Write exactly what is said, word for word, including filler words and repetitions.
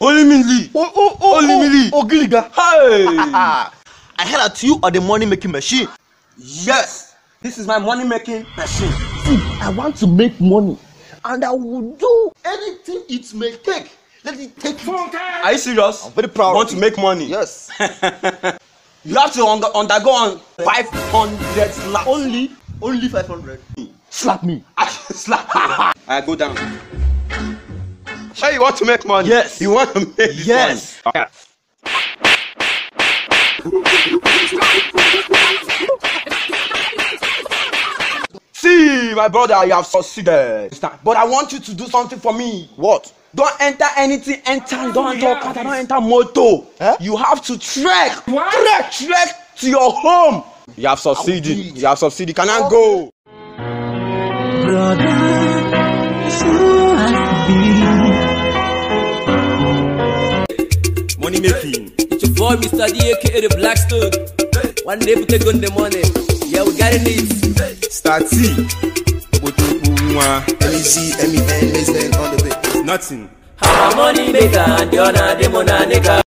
Only me. Oh, oh, oh, Only oh, me. oh, Gilligan. Hey. I heard that you are the money making machine. Yes. This is my money making machine. See, I want to make money, and I will do anything it may take. Let it take it. Are you serious? I'm very proud. You want to make money? Yes. You have to under, undergo on five hundred slaps. Only, only five hundred. Slap me. I slap you. I go down. Sure, you want to make money? Yes. You want to make this Yes. money? Okay. See, my brother, you have succeeded. But I want you to do something for me. What? Don't enter anything, enter, don't enter okada, don't enter moto. Eh? You have to trek, What? trek, trek to your home. You have succeeded. You have succeeded. Can I go? Brother, so happy. Money making. It's your boy Mister D, aka the Blackstone. One day we take on the money. Yeah, we got it. Start T. M E Z, M E N, Mason on the bit. Nothing. How money maker, the honor, the money, nigga.